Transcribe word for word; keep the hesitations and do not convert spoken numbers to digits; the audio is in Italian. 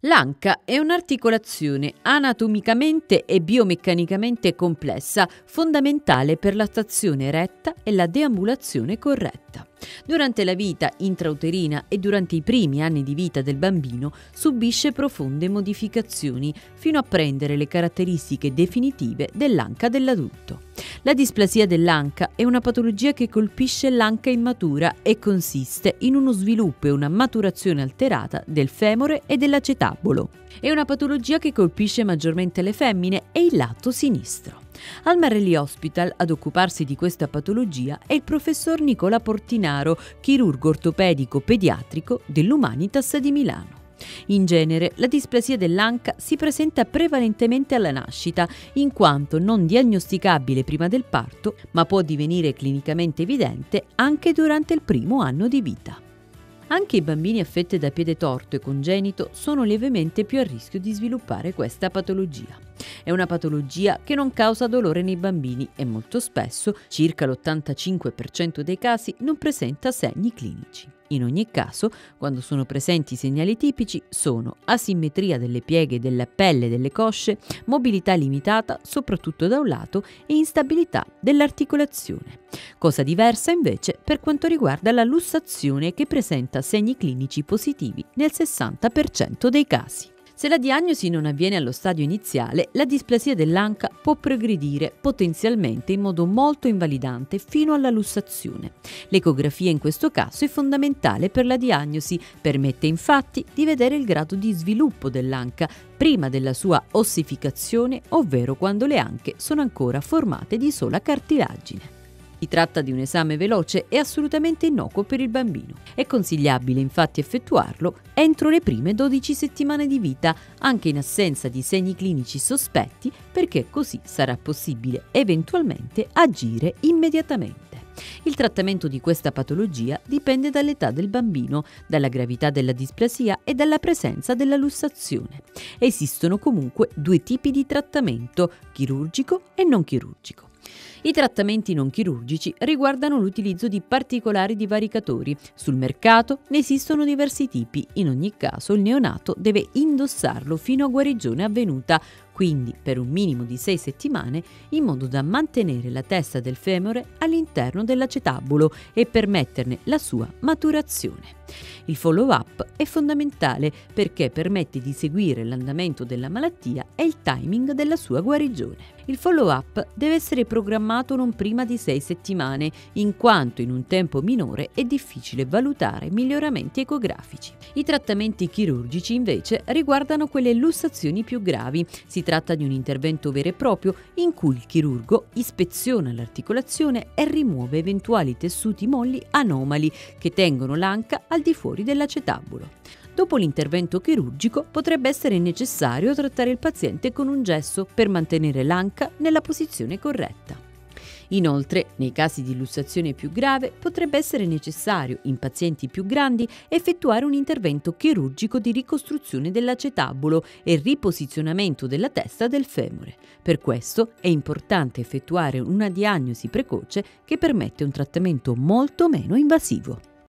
L'anca è un'articolazione anatomicamente e biomeccanicamente complessa, fondamentale per la trazione retta e la deambulazione corretta. Durante la vita intrauterina e durante i primi anni di vita del bambino subisce profonde modificazioni fino a prendere le caratteristiche definitive dell'anca dell'adulto. La displasia dell'anca è una patologia che colpisce l'anca immatura e consiste in uno sviluppo e una maturazione alterata del femore e dell'acetabolo. È una patologia che colpisce maggiormente le femmine e il lato sinistro. Al Marelli Hospital ad occuparsi di questa patologia è il professor Nicola Portinaro, chirurgo ortopedico pediatrico dell'Humanitas di Milano. In genere, la displasia dell'anca si presenta prevalentemente alla nascita, in quanto non diagnosticabile prima del parto, ma può divenire clinicamente evidente anche durante il primo anno di vita. Anche i bambini affetti da piede torto e congenito sono lievemente più a rischio di sviluppare questa patologia. È una patologia che non causa dolore nei bambini e molto spesso, circa l'ottantacinque per cento dei casi, non presenta segni clinici. In ogni caso, quando sono presenti i segnali tipici sono asimmetria delle pieghe della pelle delle cosce, mobilità limitata soprattutto da un lato e instabilità dell'articolazione. Cosa diversa invece per quanto riguarda la lussazione, che presenta segni clinici positivi nel sessanta per cento dei casi. Se la diagnosi non avviene allo stadio iniziale, la displasia dell'anca può progredire potenzialmente in modo molto invalidante fino alla lussazione. L'ecografia in questo caso è fondamentale per la diagnosi, permette infatti di vedere il grado di sviluppo dell'anca prima della sua ossificazione, ovvero quando le anche sono ancora formate di sola cartilagine. Si tratta di un esame veloce e assolutamente innocuo per il bambino. È consigliabile infatti effettuarlo entro le prime dodici settimane di vita, anche in assenza di segni clinici sospetti, perché così sarà possibile eventualmente agire immediatamente. Il trattamento di questa patologia dipende dall'età del bambino, dalla gravità della displasia e dalla presenza della lussazione. Esistono comunque due tipi di trattamento, chirurgico e non chirurgico. I trattamenti non chirurgici riguardano l'utilizzo di particolari divaricatori. Sul mercato ne esistono diversi tipi, in ogni caso il neonato deve indossarlo fino a guarigione avvenuta, quindi per un minimo di sei settimane, in modo da mantenere la testa del femore all'interno dell'acetabolo e permetterne la sua maturazione. Il follow-up è fondamentale perché permette di seguire l'andamento della malattia e il timing della sua guarigione. Il follow-up deve essere programmato non prima di sei settimane, in quanto in un tempo minore è difficile valutare miglioramenti ecografici. I trattamenti chirurgici invece riguardano quelle lussazioni più gravi. Si tratta di un intervento vero e proprio in cui il chirurgo ispeziona l'articolazione e rimuove eventuali tessuti molli anomali che tengono l'anca al di fuori dell'acetabolo. Dopo l'intervento chirurgico potrebbe essere necessario trattare il paziente con un gesso per mantenere l'anca nella posizione corretta. Inoltre, nei casi di lussazione più grave, potrebbe essere necessario, in pazienti più grandi, effettuare un intervento chirurgico di ricostruzione dell'acetabolo e riposizionamento della testa del femore. Per questo è importante effettuare una diagnosi precoce che permette un trattamento molto meno invasivo.